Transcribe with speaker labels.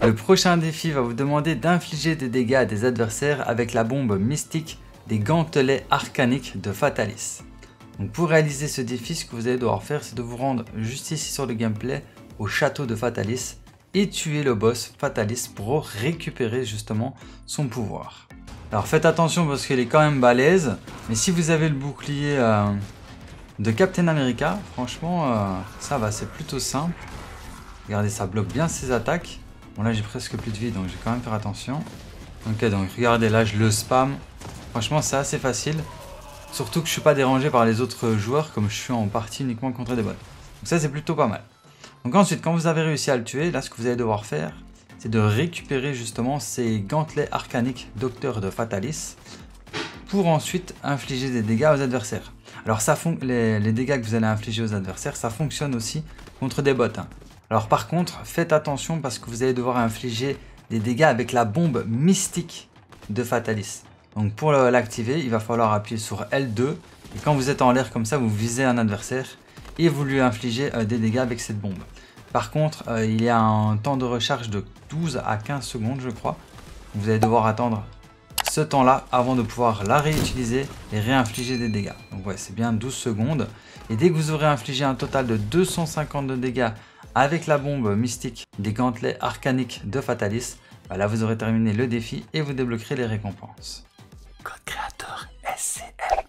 Speaker 1: Le prochain défi va vous demander d'infliger des dégâts à des adversaires avec la bombe mystique des gantelets arcaniques de Fatalis. Donc pour réaliser ce défi, ce que vous allez devoir faire, c'est de vous rendre juste ici sur le gameplay au château de Fatalis et tuer le boss Fatalis pour récupérer justement son pouvoir. Alors faites attention parce qu'il est quand même balèze, mais si vous avez le bouclier de Captain America, franchement ça va, c'est plutôt simple. Regardez, ça bloque bien ses attaques. Bon là j'ai presque plus de vie donc je vais quand même faire attention. Ok, donc regardez, là je le spam. Franchement c'est assez facile. Surtout que je suis pas dérangé par les autres joueurs comme je suis en partie uniquement contre des bots. Donc ça c'est plutôt pas mal. Donc ensuite quand vous avez réussi à le tuer, là ce que vous allez devoir faire, c'est de récupérer justement ces gantelets arcaniques Docteur de Fatalis pour ensuite infliger des dégâts aux adversaires. Alors les dégâts que vous allez infliger aux adversaires, ça fonctionne aussi contre des bots. Alors par contre, faites attention parce que vous allez devoir infliger des dégâts avec la bombe mystique de Fatalis. Donc pour l'activer, il va falloir appuyer sur L2 et quand vous êtes en l'air comme ça, vous visez un adversaire et vous lui infligez des dégâts avec cette bombe. Par contre, il y a un temps de recharge de 12 à 15 secondes je crois. Vous allez devoir attendre ce temps-là avant de pouvoir la réutiliser et réinfliger des dégâts. Donc ouais, c'est bien 12 secondes. Et dès que vous aurez infligé un total de 250 de dégâts avec la bombe mystique des gantelets arcaniques de Fatalis, bah là vous aurez terminé le défi et vous débloquerez les récompenses.
Speaker 2: Code créateur SCL.